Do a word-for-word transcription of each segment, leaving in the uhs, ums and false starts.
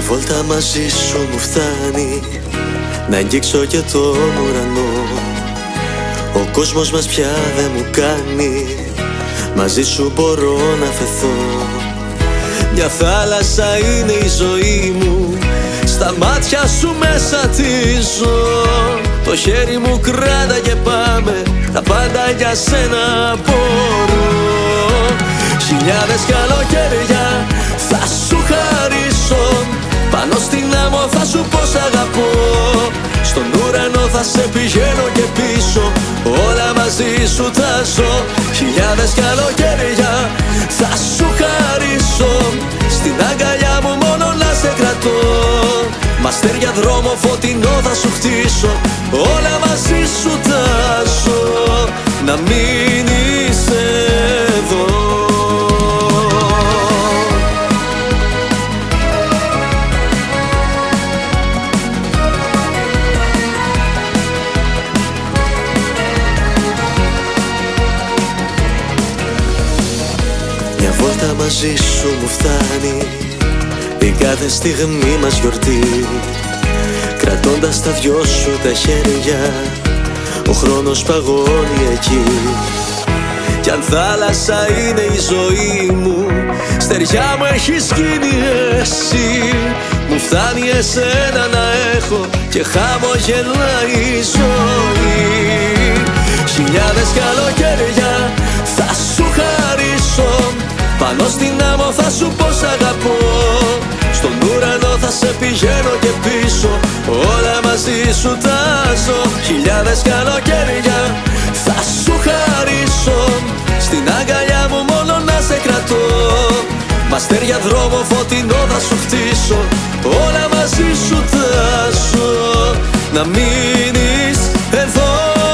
βόλτα μαζί σου μου φτάνει να αγγίξω και τον ουρανό. Ο κόσμος μας πια δεν μου κάνει, μαζί σου μπορώ να φεθώ. Μια θάλασσα είναι η ζωή μου, στα μάτια σου μέσα τη ζω. Το χέρι μου κράτα και πάμε, τα πάντα για σένα μπορώ. Χιλιάδες καλοκαίρια θα σου χαρίσω, πάνω στην άμμο θα σου πω σ' αγαπώ. Στον ουρανό θα σε πηγαίνω και πίσω, όλα μαζί σου τα ζω. Χιλιάδες καλοκαίρια θα σου χαρίσω, στην αγκαλιά μου μόνο να σε κρατώ. Μαστέρια δρόμο φωτεινό θα σου χτίσω, όλα μαζί σου τα ζω. Να μείνεις εδώ. Μια βόλτα μαζί σου μου φτάνει, η κάθε στιγμή μας γιορτή. Κρατώντας τα δυο σου τα χέρια, ο χρόνος παγώνει εκεί. Κι αν θάλασσα είναι η ζωή μου, στεριά μου έχεις γίνει εσύ. Μου φτάνει εσένα να έχω και χαμογελάει η ζωή. Χιλιάδες καλοκαίρια θα σου χαρίσω, πάνω στην άμμο θα σου πω σ' αγαπώ. Στον ουρανό θα σε πηγαίνω και πίσω, όλα μαζί σου τα ζω. Χιλιάδες καλοκαίρια θα σου χαρίσω, στην αγκαλιά μου μόνο να σε κρατώ. Μαστέρια δρόμο φωτεινό θα σου χτίσω, όλα μαζί σου τα ζω. Να μείνεις εδώ.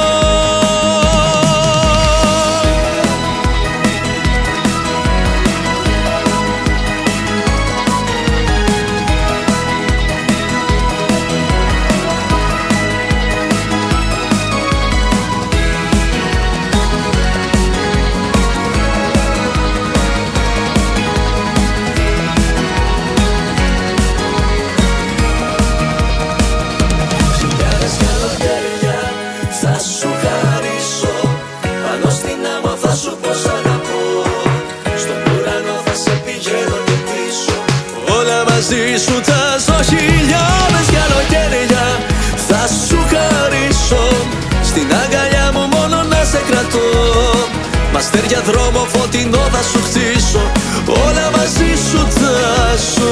Μαζί σου τα ζω. Χιλιάδες καλοκαίρια θα σου χαρίσω, στην αγκαλιά μου μόνο να σε κρατώ. Μαστέρια δρόμο φωτεινό θα σου χτίσω, όλα μαζί σου τα ζω.